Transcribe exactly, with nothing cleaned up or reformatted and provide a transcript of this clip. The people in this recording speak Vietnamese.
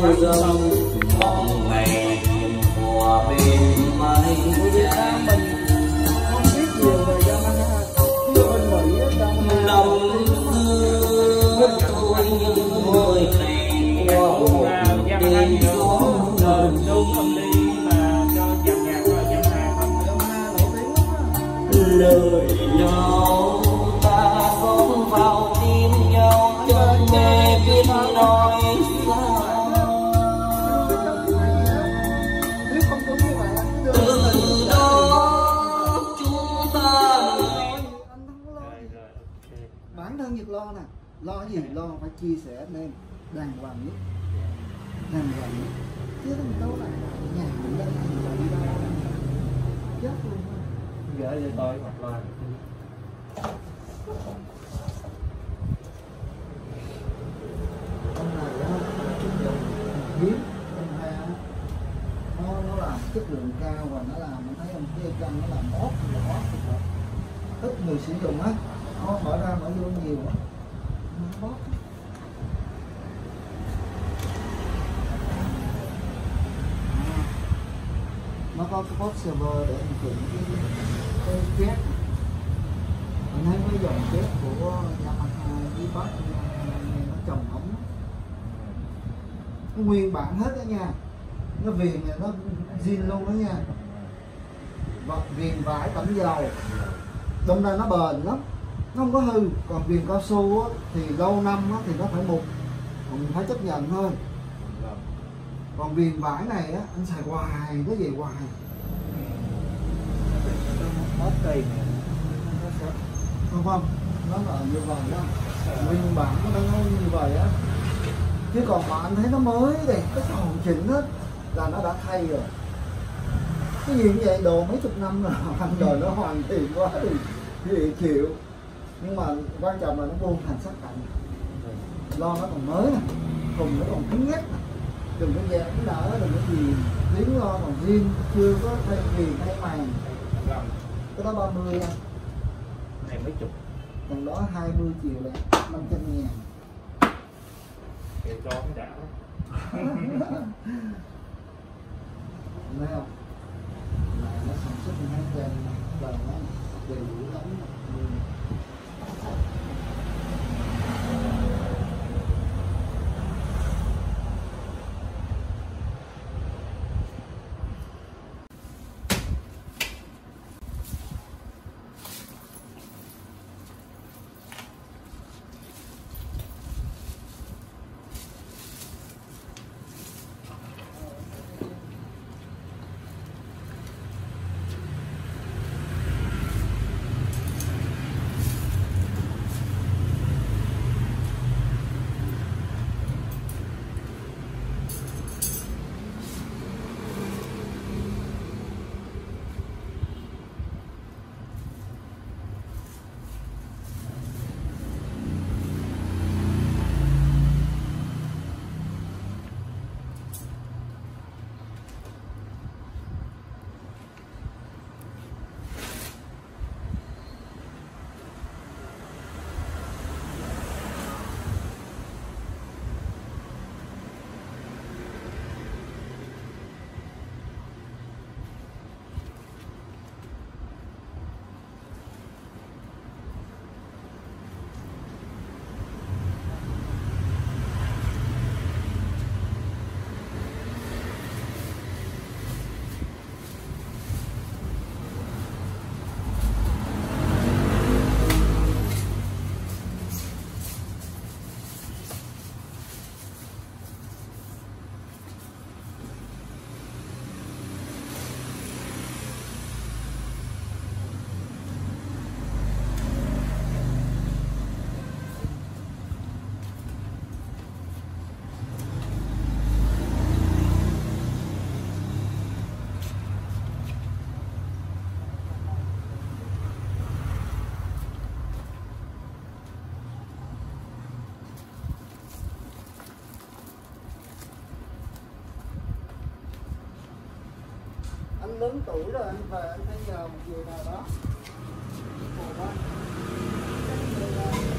dâng mong ngày hòa bên mái tranh. Không biết nhiều về dân ha, như bên Mỹ trong Năm xưa tôi những người này qua một đêm gió lời nhau ta sống vào tim nhau chẳng hề biết nói sao. Từ đó chúng ta bản thân Nhật lo nè, lo gì lo phải chia sẻ anh em đàng hoàng nhất, đàng hoàng nhất chứ không đâu là nhà mình đây là đi đâu chết luôn. Gửi cho tôi hoặc là con này á dùng hiếm con hai nó nó làm chất lượng cao và nó làm mình thấy ông kia chân nó làm ót lỏ ít người sử dụng á, nó mở ra mở vô nhiều á nó bóp. Nó có cái box server để thực hiện cái cái jet. Mình thấy cái dòng jet của Yamaha với Bosch nó trồng ống nó nguyên bản hết đó nha, nó viền này nó zin luôn đó nha, và viền vải tẩm dầu đâm ra nó bền lắm, nó không có hư. Còn viền cao su á, thì lâu năm á, thì nó phải mục, mình phải chấp nhận thôi. Còn viền vải này á anh xài hoài nó về hoài. mất cây Không không, nó là như vậy đó, nguyên bản nó nó như vậy á. Chứ còn mà anh thấy nó mới đây, cái hoàn chỉnh á là nó đã thay rồi. Cái gì như vậy đồ mấy chục năm rồi, anh đời nó hoàn thiện quá thì, thì chịu. Nhưng mà quan trọng là nó vuông thành sắc cạnh, lo nó còn mới nè, cùng nó còn cứng nhắc nè. Đừng có dẹp cái nở, đừng có gì tiếng lo còn riêng, chưa có thay viền thay màn. Cái đó ba mươi anh, này mấy chục, còn đó hai mươi triệu là năm trăm ngàn. để cho cái đã. Thấy không? Là nó sản xuất hai trên và nó đầy đủ lắm. Anh lớn tuổi rồi, anh về anh phải nhờ một người nào đó. Khổ quá.